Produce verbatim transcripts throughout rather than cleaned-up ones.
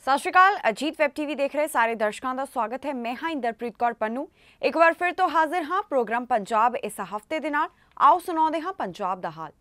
सत श्री अकाल। Ajit web TV देख रहे सारे दर्शकों का स्वागत है। मैं हाँ इंदरप्रीत कौर पन्नू एक बार फिर तो हाजिर हाँ प्रोग्राम पंजाब इस हफ्ते दे नाल। आओ सुनाते हाँ पंजाब दा हाल।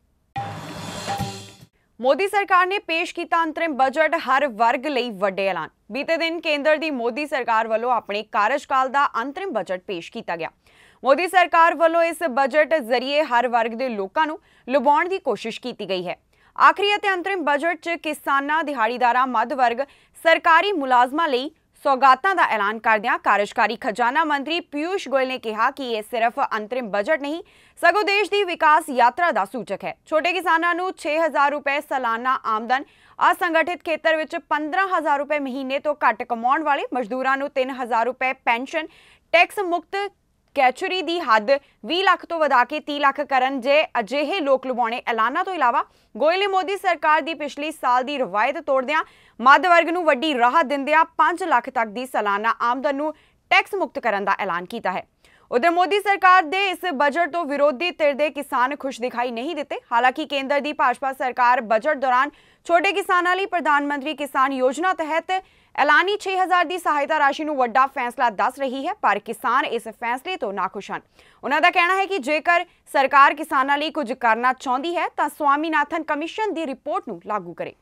मोदी सरकार ने पेश किया अंतरिम बजट, हर वर्ग लई वड्डे ऐलान। बीते दिन केंद्र की मोदी सरकार वालों अपने कार्यकाल का अंतरिम बजट पेश किया गया। मोदी सरकार वालों इस बजट जरिए हर वर्ग के लोगों को लुभाउण की कोशिश की गई है। आखिरी अते अंतरिम बजट च किसानां, दिहाड़ीदारां, मध्य वर्ग, सरकारी मुलाजमां लई सौगातां दा ऐलान करदिआं कार्यकारी खजाना मंत्री पीयूष गोयल ने कहा कि यह सिर्फ अंतरिम बजट नहीं सगों देश की विकास यात्रा का सूचक है। छोटे किसानां नूं छे हज़ार रुपए सालाना आमदन, असंगठित खेतर विच पंद्रह हज़ार रुपए महीने तो घट कमाउण वाले मजदूरां नूं तीन हज़ार रुपए पेंशन, टैक्स मुक्त कैचुरी की हद बीस लाख तो वधा के तीस लाख करन जे अजिहे लोक लुभाने ऐलाना तो इलावा गोयल ने मोदी सरकार की पिछली साल की रवायत तोड़दिआं मध्य वर्ग नूं वड्डी राहत दिंदिआं पांच लाख तक की सालाना आमदन नूं टैक्स मुक्त करन दा ऐलान किया है। उधर मोदी सरकार दे इस बजट तो विरोधी धिर दे किसान खुश दिखाई नहीं देते। हालांकि केंद्र की भाजपा सरकार बजट दौरान छोटे किसानों लई प्रधानमंत्री किसान योजना तहत ऐलानी छे हज़ार की सहायता राशि नूं वड्डा फैसला दस रही है, पर किसान इस फैसले तो नाखुश हैं। उन्हां दा कहना है कि जेकर सरकार किसानों लई कुछ करना चाहती है तो स्वामीनाथन कमीशन की रिपोर्ट नूं लागू करे।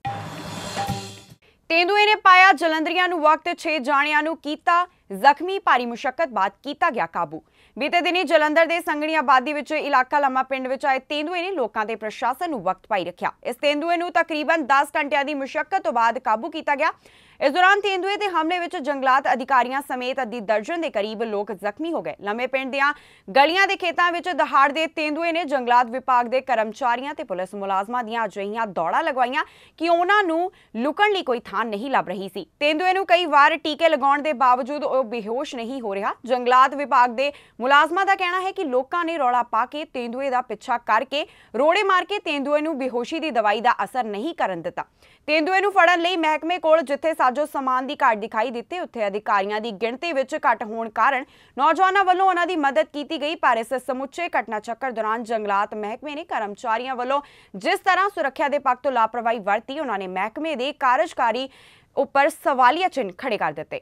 तेंदुए ने पाया जलंधरियां नूं वक्त, छे जाणियां नूं कीता जख्मी, भारी मुशक्कत बाद किया गया काबू। बीते दिनी जलंधर के संघनी आबादी विच इलाका लम्मा पिंड विच आए तेंदुए ने लोकां ते प्रशासन नूं वक्त पाई रखिया। इस तेंदुए नूं तकरीबन दस घंटियां की मुशक्कत तो बाद काबू किया गया। इस दौरान तेंदुए के हमले विच जंगलात अधिकारियों समेत अद्धी दर्जन के करीब लोग जख्मी हो गए। लम्मे पिंड दियां गलियां दे खेतां विच दहाड़दे तेंदुए ने जंगलात विभाग के कर्मचारियों ते पुलिस मुलाजमां दियां अजिहियां दौड़ां लगवाईयां कि उन्हां नूं लुकण लई कोई थां नहीं लभ रही सी। तेंदुए नूं कई वार टीके लगाउण दे बावजूद ਉਹ बेहोश नहीं हो रहा। जंगलात विभाग के मुलाजमां का कहना है कि लोगों ने रौला पा के तेंदुए का पिछा करके रोड़े मार के तेंदुए नूं बेहोशी की दवाई का असर नहीं करन दिता। तेंदुए नूं फड़न लई महकमे कोल जिथे साजो समान की घाट दिखाई दिती, उत्थे अधिकारियों की गिणती विच घट होण कारण नौजवानों वालों उन्हां दी मदद की गई। पर इस समुचे घटना चक्कर दौरान जंगलात महकमे ने कर्मचारियों वालों जिस तरह सुरक्षा के पक्ष तो लापरवाही वरती, उन्होंने महकमे के कार्यकारी उपर सवालिया चिन्ह खड़े कर दिते।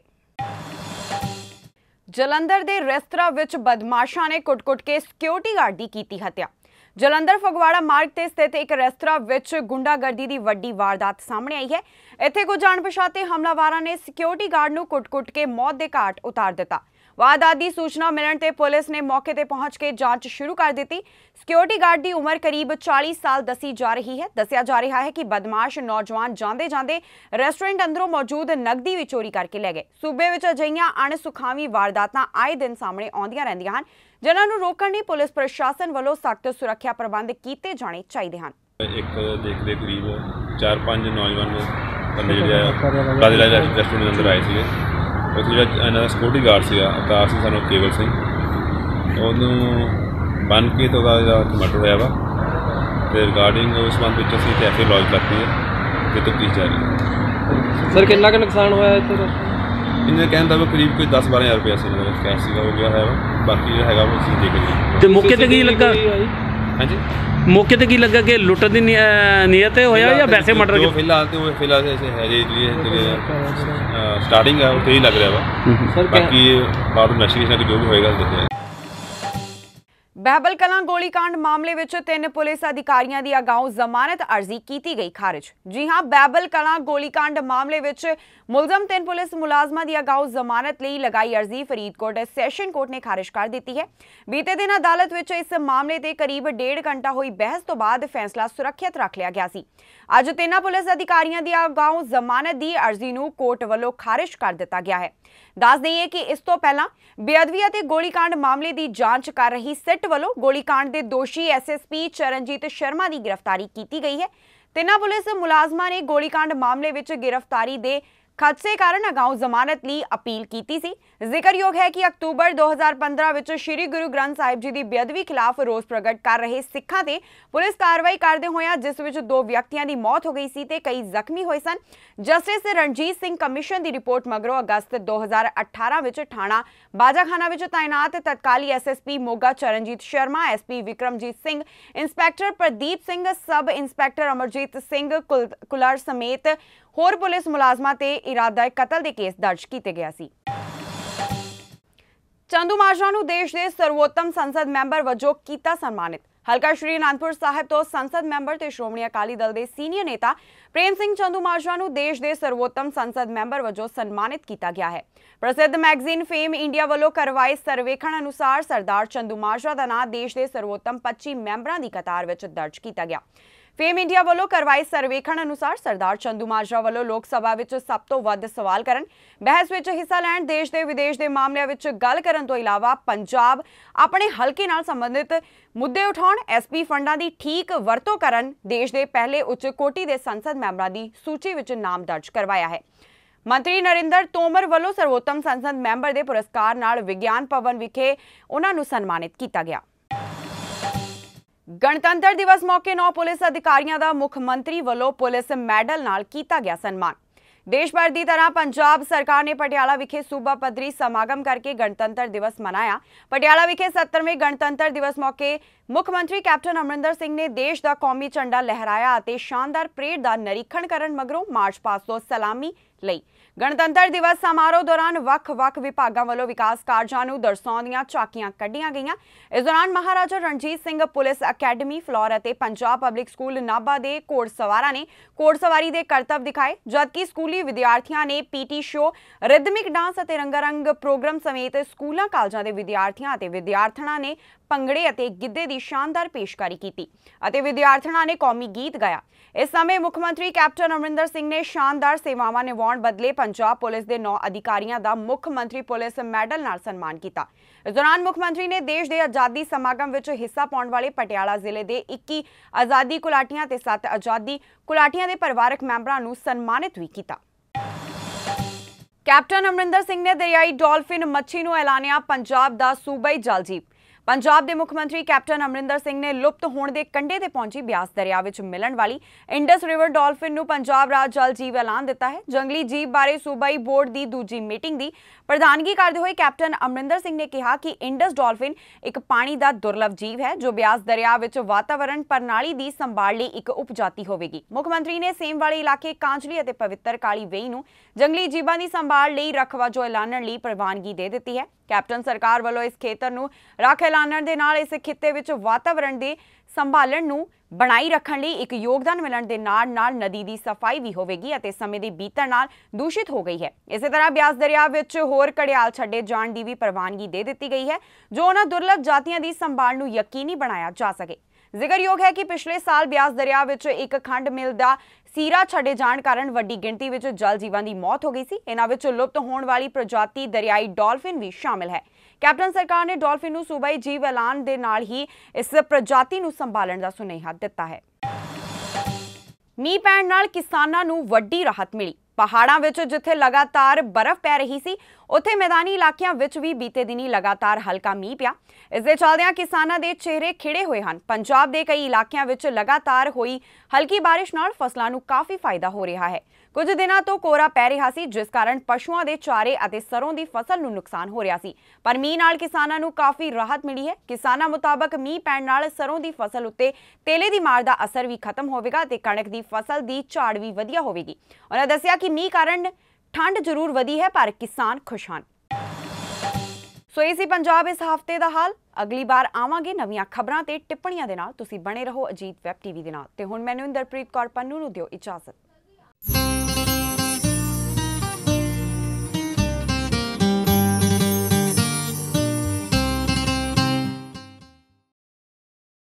जलंधर के रेस्तरा विच बदमाशा ने कुट कुट के सिक्योरिटी गार्ड की की हत्या। जलंधर फगवाड़ा मार्ग से स्थित एक रेस्तरा विच गुंडागर्दी की वड्डी वारदात सामने आई है। इत्थे कुछ अणपछाते हमलावारां ने सिक्योरिटी गार्ड नूं कुट कुट के मौत के घाट उतार दिता। वारदात की सूचना मिलने ते पुलिस ने मौके ते पहुंच के जांच शुरू कर दी। सिक्योरिटी गार्ड की उम्र करीब चालीस साल दसी जा रही है। दसिया जा रहा है कि बदमाश नौजवान जांदे जांदे रेस्टोरेंट अंदरों मौजूद नकदी भी चोरी करके लै गए। सूबे विच अजिहियां अणसुखावी वारदातां आए दिन सामने आउंदियां रहिंदियां हन, जिन्हां नूं रोकण लई पुलिस प्रशासन वालों सख्त सुरक्षा प्रबंध कीते जाने चाहिए हैं। एक देख दे करीब चार पांच नौजवान बंदे जिहड़े कादिला रेस्टोरेंट अंदर आए थे। ਉੱਥੇ ਜਿਹੜਾ ਇਹਨਾਂ ਦਾ ਸਿਕਿਉਰਿਟੀ ਗਾਰਡ ਸੀਗਾ ਅਵਤਾਰ ਸਿੰਘ ਸਾਨੂੰ ਕੇਵਲ ਸਿੰਘ, ਉਹਨੂੰ ਬੰਨ੍ਹ ਕੇ ਤੇ ਉਹਦਾ ਜਿਹੜਾ ਮਰਡਰ ਹੋਇਆ ਵਾ ਤੇ ਰਿਗਾਰਡਿੰਗ ਉਸ ਸੰਬੰਧ ਵਿੱਚ ਅਸੀਂ ਤੇ ਐਫਏ ਲੌਜ ਕਰਤੀ ਹੈ ਤੇ ਤਫਤੀਸ਼ ਜਾਰੀ ਹੈ। ਸਰ ਕਿੰਨਾ ਕੁ ਨੁਕਸਾਨ ਹੋਇਆ ਇੱਥੇ ਦਾ? ਇਹਨੇ ਕਹਿੰਦਾ ਵਾ ਕਰੀਬ ਕੋਈ ਦਸ ਬਾਰਾਂ ਹਜ਼ਾਰ ਰੁਪਇਆ ਸੀ ਇਹਨਾਂ ਦਾ ਕੈਸ਼ ਸੀਗਾ, ਹੋ ਗਿਆ ਹੈ ਵਾ। ਬਾਕੀ ਜਿਹੜਾ ਹੈਗਾ ਉਹ ਅਸੀਂ ਦੇਖ ਲਈਏ। ਤੇ ਮੌਕੇ ਤੇ ਕੀ ਲੱਗਾ? ਹਾਂਜੀ मौके ते की लगा कि लुट की नीयत होया या वैसे मर्डर? जो फिलहाल तो फिलहाल ऐसे है जी स्टार्टिंग है उत्थे ही लग रहा वा। बाकी बाद इन्वेस्टिगेशन जो भी होएगा देखिए। बहबल कलां गोलीकांड मामले विच तीन पुलिस अधिकारियों की अगाऊ जमानत अर्जी की गई खारिज। जी हां, बहबल कलां गोलीकांड मामले विच मुलजम तीन पुलिस मुलाजमां की अगाऊ जमानत लई लगाई अर्जी फरीदकोट सैशन कोर्ट ने खारिज कर दी है। बीते दिन अदालत विच इस मामले ते करीब डेढ़ घंटा हुई बहस तो बाद फैसला सुरक्षित रख लिया गया सी। अज तिन्हां पुलिस अधिकारियों की अगाऊ जमानत की अर्जी नूं कोर्ट वालों खारिज कर दिता गया है। दस दईए कि इस तो पहला बेअदबी ते गोलीकांड मामले की जांच कर रही सिट वालों गोलीकांड के दोषी S S P Charanjit Sharma की गिरफ्तारी की गई है। तिन्हां पुलिस मुलाजमां ने गोलीकांड मामले विच गिरफ्तारी के खदशे कारण अगाऊ जमानत ली अपील की सी। जिक्रयोग है कि अक्तूबर दो हज़ार पंद्रह विच श्री गुरु ग्रंथ साहिब जी की बेअदबी खिलाफ रोस प्रगट कर रहे सिखां ते पुलिस कार्रवाई करदे होया जिस विच दो व्यक्तियों की मौत हो गई सी ते कई जख्मी होए सन। जस्टिस रणजीत सिंह कमीशन की रिपोर्ट मगरों अगस्त दो हज़ार अठारह विच ठाणा बाजाखाना विच तैनात तत्काली S S P Moga Charanjit Sharma, S P Vikramjit Singh, inspector Pradeep Singh, sub inspector Amarjeet Singh cooler समेत होर पुलिस मुलाजमां ते इरादा कतल दे केस दर्ज किए गए सी। चंदूमाजरा नूं देश के सर्वोत्तम संसद मैंबर वजों कीता सन्मानित। हलका श्री आनंदपुर साहिब तो संसद मैंबर ते श्रोमणी अकाली दल के सीनियर नेता प्रेम सिंह चंदूमाजरा नूं देश के सर्वोत्तम संसद मैंबर वजों सन्मानित किया गया है। प्रसिद्ध मैगजीन फेम इंडिया वालों करवाए सर्वेखण अनुसार सरदार चंदूमाजरा का नाम देश के सर्वोत्तम पच्ची मैंबरों की कतार विच दर्ज किया गया। फेम इंडिया वालों करवाए सर्वेखण अनुसार सरदार चंदूमाजरा वालों लोक सभा विच सब तो वध सवाल करन, बहस विच हिस्सा लैण, देश के विदेश के मामलों विच गल करन तो इलावा पंजाब अपने हलके नाल संबंधित मुद्दे उठाउण, एस पी फंडां दी ठीक वरतों करन, देश के पहले उच्च कोटि के संसद मैंबरां दी सूची विच नाम दर्ज करवाया है। मंत्री नरिंदर तोमर वालों सर्वोत्तम संसद मैंबर के पुरस्कार नाल विज्ञान भवन विखे उन्हां नूं सन्मानित किया गया। गणतंत्र दिवस मौके नौ पुलिस अधिकारियों का मुख मंत्री वालों पुलिस मैडल नाल किया गया सन्मान। देश भर की तरह पंजाब सरकार ने पटियाला विखे सूबा पद्धरी समागम करके गणतंत्र दिवस मनाया। पटियाला विखे सत्तरवें गणतंत्र दिवस मौके मुख्यमंत्री कैप्टन अमरिंदर सिंह ने देश का कौमी झंडा लहराया और शानदार परेड का निरीक्षण करन मगरों मार्च पास्ट तो सलामी लई। गणतंत्र दिवस समारोह दौरान वख-वख विभागों वालों विकास कार्यां नूं दर्शाउंदियां झांकियां कढ़ियां गईयां। इस दौरान महाराजा रणजीत सिंह पुलिस अकैडमी फ्लोर और पंजाब पब्लिक स्कूल नाभा के घोड़सवारां ने घोड़सवारी के करतब दिखाए, जबकि स्कूली विद्यार्थियों ने पीटी शो, रिदमिक डांस और रंगारंग प्रोग्राम समेत स्कूलों कालजां के विद्यार्थियों और विद्यार्थणा ने भंगड़े और गिद्धे की शानदार पेशकारी की और विद्यार्थणा ने कौमी गीत गाया। इस समय मुख्यमंत्री कैप्टन अमरिंदर सिंह ने शानदार सेवावां निभाउण बदले पंजाब पुलिस के नौ अधिकारियों का मुख्यमंत्री पुलिस मैडल नाल सन्मान किया। इस दौरान मुख्यमंत्री ने देश के आज़ादी समागम विच हिस्सा पाउण वाले पटियाला जिले के इक्की आज़ादी घुलाटियां ते सत्त आज़ादी घुलाटियां के परिवारक मैंबरां नूं सन्मानित भी किया। कैप्टन अमरिंदर सिंह ने दरियाई डॉल्फिन मच्छी नूं ऐलानिया पंजाब दा सूबाई जल जीव। पंजाब के मुख्यमंत्री कैप्टन अमरिंदर सिंह ने लुप्त होने के कंढे ते पहुंची ब्यास दरिया विच मिलण वाली इंडस रिवर डॉल्फिन नूं पंजाब राज जल जीव ऐलान दिता है। जंगली जीव बारे सूबाई बोर्ड की दूजी मीटिंग की प्रधानगी करते हुए कैप्टन अमरिंदर सिंह ने कहा कि इंडस डॉल्फिन एक पानी का दुर्लभ जीव है जो ब्यास दरिया विच वातावरण प्रणाली की संभाल लई एक उपजाति होवेगी। मुख्यमंत्री ने सेम वाले इलाके कांजली और पवित्र काली वेई नूं जंगली जीवां की संभाल लई रखवाजो ऐलानण लई प्रवानगी दे दित्ती है। कैप्टन सरकार वालों इस खेतर नूं रख ऐलानण दे नाल इस खित्ते विच वातावरण दे संभालण नूं बनाई रखण लई एक योगदान मिलण दे नाल नाल नदी की सफाई भी होवेगी अते समय दे बीतण नाल दूषित हो गई है। इसी तरह ब्यास दरिया विच होर घड़ियाल छड्डे जाण दी भी प्रवानगी दे दित्ती गई है जो उन्हां दुर्लभ जातियां दी संभाल नूं यकीनी बनाया जा सके। जिक्रयोग है कि पिछले साल ब्यास दरिया विच एक खंड मिल दा सीरा छड्डे जाण कारण वड्डी गिणती विच जल जीवां दी मौत हो गई सी। इन्हां विच लुप्त होण वाली प्रजाति दरियाई डॉल्फिन भी शामिल है। कैप्टन सरकार ने डॉल्फिन नूं सूबाई जीव ऐलान दे नाल ही इस प्रजाति नूं संभालण दा सुनेहा दिता है। मींह पैण नाल किसानां नूं वड्डी राहत मिली। पहाड़ां विच जिथे लगातार बर्फ पै रही सी उत्थे मैदानी इलाकिਆਂ विच भी बीते दिनी लगातार हल्का मींह पिया। इस दे चलदिआं किसानां दे चेहरे खिड़े हुए हैं। पंजाब के कई इलाकिਆਂ विच लगातार हुई हल्की बारिश नाल फसलां नूं काफ़ी फायदा हो रहा है। कुछ दिनों तो कोहरा पै रहा सी जिस कारण पशुओं के चारे और सरों की फसल नूं नुकसान हो रहा सी, पर मींह नाल किसानां नूं काफ़ी राहत मिली है। किसानां मुताबक मींह पैण नाल सरों की फसल उत्ते तेले की मार का असर भी खत्म होवेगा ते कणक की फसल की झाड़ भी वधिया होवेगी। उन्होंने दस्सिया कि मींह कारण ठंड जरूर वधी है पर किसान खुश हैं। सो ये सी पंजाब इस हफ्ते का हाल। अगली बार आवांगे नवीं खबरां ते टिप्पणियां दे नाल। तुसीं बने रहो अजीत वैब टीवी दे नाल ते हुण मैनूं इंदरप्रीत कौर पन्नू नूं दिओ इजाजत।